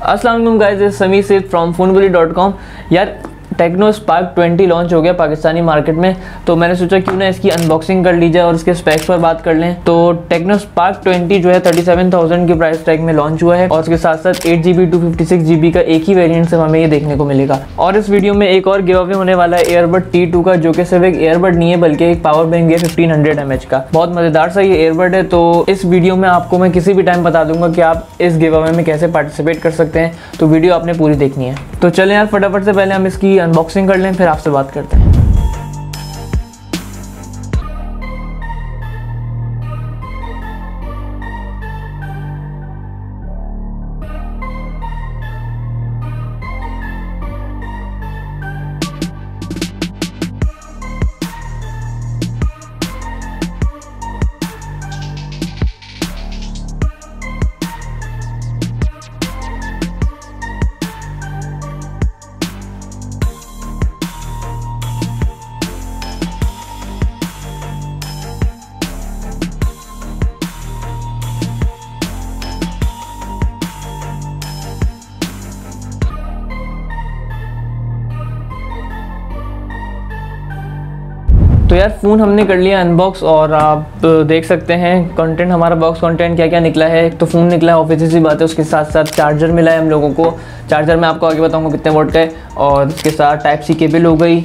अस्सलाम वालेकुम गाइस, समी सेठ फ्रॉम फोनबुली.com। यार टेक्नो स्पार्क 20 लॉन्च हो गया पाकिस्तानी मार्केट में, तो मैंने सोचा क्यों ना इसकी अनबॉक्सिंग कर ली जाए और इसके स्पेक्स पर बात कर लें। तो टेक्नो स्पार्क 20 जो है 37,000 के प्राइस टैग में लॉन्च हुआ है और उसके साथ साथ 8GB 256GB का एक ही वेरिएंट से हमें ये देखने को मिलेगा। और इस वीडियो में एक और गिव अवे होने वाला है एयरबड T2 का, जो कि सिर्फ एक एयरबड नहीं है बल्कि एक पावर बैंक है 1500 mAh का। बहुत मजेदार सा ये एयरबड है। तो इस वीडियो में आपको मैं किसी भी टाइम बता दूंगा कि आप इस गिव अवे में कैसे पार्टिसिपेट कर सकते हैं, तो वीडियो आपने पूरी देखनी है। तो चलें यार फटाफट से पहले हम इसकी अनबॉक्सिंग कर लें, फिर आपसे बात करते हैं। तो यार फ़ोन हमने कर लिया अनबॉक्स और आप देख सकते हैं कंटेंट, हमारा बॉक्स कंटेंट क्या क्या निकला है। एक तो फ़ोन निकला है, ऑब्वियस सी बात है। उसके साथ साथ चार्जर मिला है हम लोगों को। चार्जर मैं आपको आगे बताऊंगा कितने वोल्ट का है। और उसके साथ टाइप सी केबल हो गई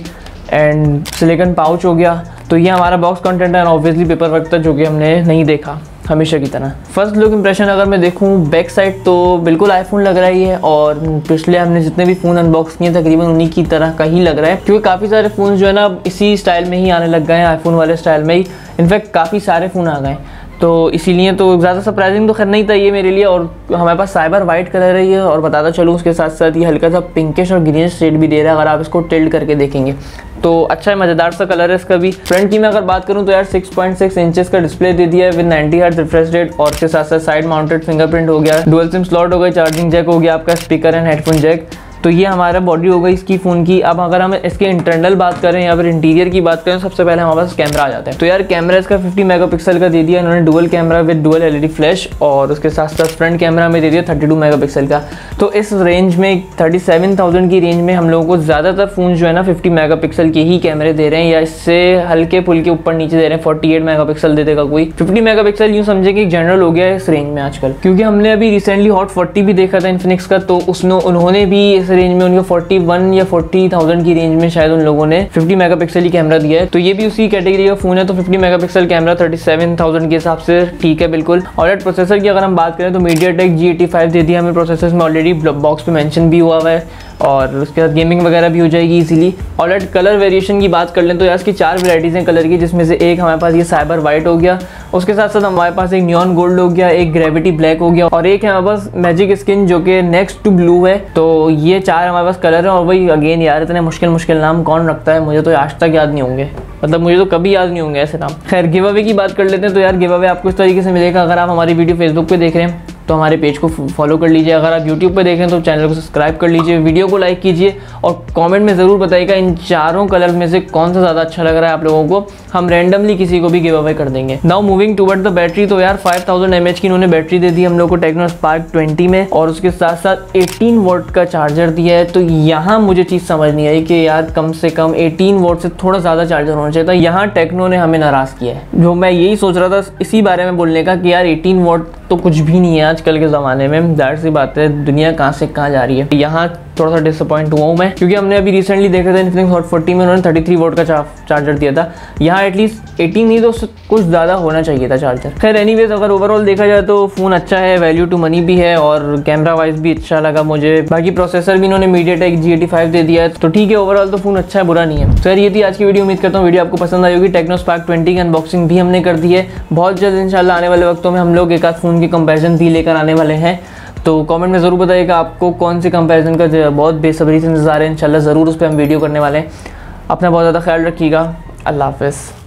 एंड सिलिकॉन पाउच हो गया। तो ये हमारा बॉक्स कंटेंट है। ऑब्वियसली पेपर वर्क था जो कि हमने नहीं देखा हमेशा की तरह। फर्स्ट लुक इंप्रेशन अगर मैं देखूं बैक साइड तो बिल्कुल आईफोन लग रहा ही है और पिछले हमने जितने भी फ़ोन अनबॉक्स किए तकरीबन उन्हीं की तरह का ही लग रहा है, क्योंकि काफ़ी सारे फ़ोन जो है ना इसी स्टाइल में ही आने लग गए हैं, आईफोन वाले स्टाइल में ही। इनफैक्ट काफ़ी सारे फ़ोन आ गए, तो इसीलिए तो ज़्यादा सरप्राइजिंग तो खैर नहीं था ये मेरे लिए। और हमारे पास साइबर वाइट कलर है ये, और बताता चलूँ उसके साथ साथ ये हल्का सा पिंकिश और ग्रीनिश शेड भी दे रहा है अगर आप इसको टिल्ट करके देखेंगे तो। अच्छा है, मज़ेदार सा कलर है इसका भी। फ्रंट की मैं अगर बात करूँ तो यार 6.6 इंचेस का डिस्प्ले दे दिया है विद 90 हर्ट्ज रिफ्रेश रेट। और उसके साथ साथ साइड माउंटेड फिंगरप्रिंट हो गया, डुअल सिम स्लॉट हो गया, चार्जिंग जैक हो गया, आपका स्पीकर एंड हेडफोन जैक। तो ये हमारा बॉडी हो गई इसकी फ़ोन की। अब अगर हम इसके इंटरनल बात करें या फिर इंटीरियर की बात करें, सबसे पहले हमारे पास कैमरा आ जाता है। तो यार कैमरा इसका 50 मेगापिक्सल का दे दिया इन्होंने, dual camera with dual LED flash. और उसके साथ साथ फ्रंट कैमरा में दे दिया 32 मेगापिक्सल का। तो इस रेंज में 37,000 की रेंज में हम लोगों को ज़्यादातर फ़ोन जो है ना 50 मेगापिक्सल के ही कैमरे दे रहे हैं, या इससे हल्के फुल्के ऊपर नीचे दे रहे हैं। 48 मेगापिक्सल दे देगा कोई। 50 मेगापिक्सल यूँ समझे कि जनरल हो गया है इस रेंज में आजकल, क्योंकि हमने अभी रिसेंटली हॉट 40 भी देखा था इन्फिनिक्स का, तो उसमें उन्होंने भी इस रेंज में उनको 41 या 40,000 की रेंज में शायद उन लोगों ने 50 मेगापिक्सल ही कैमरा दिया है। तो ये भी उसी कैटेगरी का फ़ोन है। तो 50 मेगापिक्सल कैमरा 37,000 के हिसाब से ठीक है बिल्कुल। और प्रोसेसर की अगर हम बात करें तो MediaTek G85 दे दिया हमें प्रोसेसर में, ऑलरेडी बॉक्स पे मेंशन भी हुआ है। और उसके साथ गेमिंग वगैरह भी हो जाएगी इजीली। और कलर वेरिएशन की बात कर लें तो यार इसकी 4 वैराइटीज़ हैं कलर की, जिसमें से एक हमारे पास ये साइबर वाइट हो गया, उसके साथ साथ हमारे पास एक नियॉन गोल्ड हो गया, एक ग्रेविटी ब्लैक हो गया, और एक है हमारे पास मैजिक स्किन जो कि नेक्स्ट टू ब्लू है। तो ये 4 हमारे पास कलर है। और वही अगेन यार इतने मुश्किल नाम कौन रखता है, मुझे तो आज तक याद नहीं होंगे, मतलब मुझे तो कभी याद नहीं होंगे ऐसे नाम। खैर गिव अवे की बात कर लेते हैं। तो यार गिव अवे आपको इस तरीके से मिलेगा। अगर आप हमारी वीडियो फेसबुक पे देख रहे हैं तो हमारे पेज को फॉलो कर लीजिए। अगर आप यूट्यूब पे देखें तो चैनल को सब्सक्राइब कर लीजिए, वीडियो को लाइक कीजिए और कमेंट में ज़रूर बताइएगा इन चारों कलर में से कौन सा ज़्यादा अच्छा लग रहा है आप लोगों को। हम रैंडमली किसी को भी गिव अवे कर देंगे। Now moving toward the battery. तो यार 5000 mAh की इन्होंने बैटरी दे दी हम लोग को टेक्नो स्पार्क 20 में, और उसके साथ साथ 18 वोल्ट का चार्जर दिया है। तो यहाँ मुझे चीज़ समझ नहीं आई कि यार कम से कम 18 वोल्ट से थोड़ा ज़्यादा चार्जर होना चाहिए था। यहाँ टेक्नो ने हमें नाराज़ किया है। जो मैं यही सोच रहा था इसी बारे में बोलने का कि यार 18 वोल्ट तो कुछ भी नहीं है आजकल के ज़माने में। जाहिर सी बात है दुनिया कहाँ से कहाँ जा रही है। यहाँ थोड़ा सा डिसअपॉइंट हुआ हूँ मैं, क्योंकि हमने अभी रिसेंटली देखा था इन्फिनिक्स हॉट 40 में उन्होंने 33 वोल्ट का चार्जर दिया था। यहाँ एटलीस्ट 18 नहीं तो कुछ ज़्यादा होना चाहिए था चार्जर। खैर एनीवेज अगर ओवरऑल देखा जाए तो फ़ोन अच्छा है, वैल्यू टू मनी भी है, और कैमरा वाइज भी अच्छा लगा मुझे। बाकी प्रोसेसर भी इन्होंने MediaTek G85 दे दिया है, तो ठीक है ओवरऑल तो फ़ोन अच्छा है, बुरा नहीं है। सर ये थी आज की वीडियो। उम्मीद करता हूँ वीडियो आपको पसंद आई होगी। टेक्नो स्पार्क 20 की अनबॉक्सिंग भी हमने कर दी है। बहुत जल्द इंशाल्लाह आने वाले वक्तों में हम लोग एक आध फ़ोन की कंपेरिजन भी लेकर आने वाले हैं। तो कमेंट में ज़रूर बताइएगा आपको कौन सी कंपैरिजन का बहुत बेसब्री से इंतज़ार है। इंशाल्लाह ज़रूर उस पर हम वीडियो करने वाले हैं। अपना बहुत ज़्यादा ख्याल रखिएगा। अल्लाह हाफ़िज़।